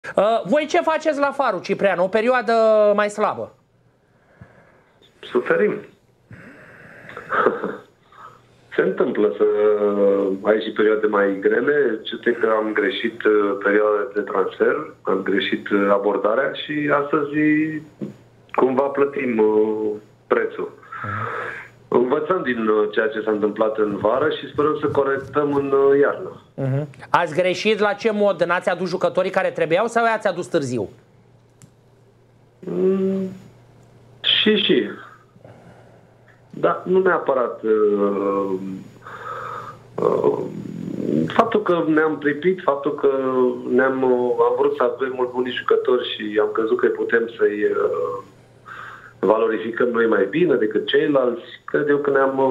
Voi ce faceți la Farul, Ciprian? O perioadă mai slabă. Suferim. Se întâmplă să ai și perioade mai grele. Cite că am greșit perioada de transfer, am greșit abordarea și astăzi cumva plătim prețul. Învățăm din ceea ce s-a întâmplat în vară și sperăm să corectăm în iarnă. Ați greșit la ce mod? N-ați adus jucătorii care trebuiau sau i-ați adus târziu? Și. Da, nu neapărat. Faptul că ne-am pripit, faptul că am vrut să avem mult buni jucători și am crezut că putem să-i valorificăm noi mai bine decât ceilalți. Cred eu că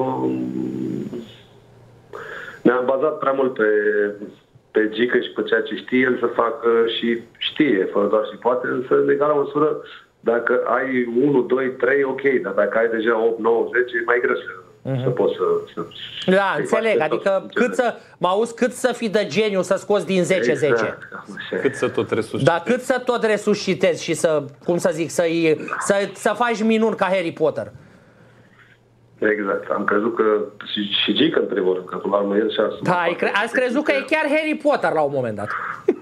ne-am bazat prea mult pe Gică și pe ceea ce știe el să facă și știe, fără doar și poate, însă în egală măsură, dacă ai 1, 2, 3, ok, dar dacă ai deja 8, 9, 10, e mai greu să poți să da, înțeleg, adică cât să fii de geniu să scoți din 10-10. Exact, cât să tot resuscitezi. Da, cât să tot resuscitezi și să, cum să zic, să faci minuni ca Harry Potter. Exact, am crezut că și Gică în primul rând, că până la urmă el și-a asumat. Da, ați crezut că e chiar Harry Potter la un moment dat.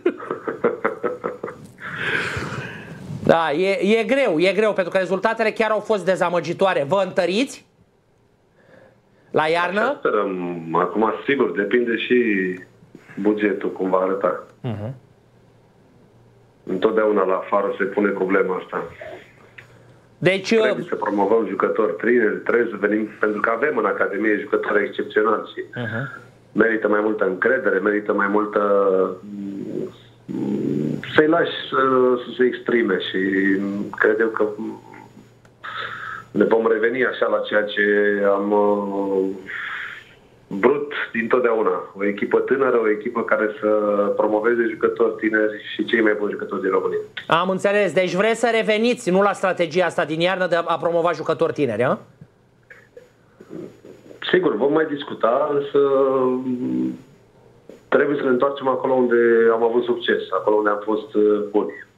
Da, e greu, pentru că rezultatele chiar au fost dezamăgitoare. Vă întăriți la iarnă? Așa sperăm. Acum, sigur, depinde și bugetul, cum va arăta. Întotdeauna la Farul se pune problema asta. Deci, trebuie să promovăm jucători tineri, trebuie să venim, pentru că avem în Academie jucători excepționali și merită mai multă încredere, merită mai multă... să-i lași să se exprime și cred eu că ne vom reveni așa la ceea ce am vrut dintotdeauna. O echipă tânără, o echipă care să promoveze jucători tineri și cei mai buni jucători din România. Am înțeles. Deci vreți să reveniți, nu la strategia asta din iarnă de a promova jucători tineri, a? Sigur, vom mai discuta, însă trebuie să ne întoarcem acolo unde am avut succes, acolo unde am fost buni.